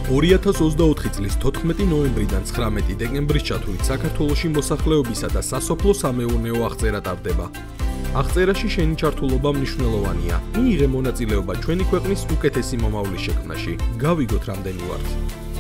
2024 წლის 14 ნოემბრიდან 19 დეკემბრის ჩათვლით საქართველოში მოსახლეობისა და სასოფლო-სამეურნეო აღწერა ტარდება. აღწერაში შენი ჩართულობა მნიშვნელოვანია. მიიღე მონაწილეობა ჩვენი ქვეყნის უკეთესი მომავლის შექმნაში. გავიგოთ რამდენი ვართ.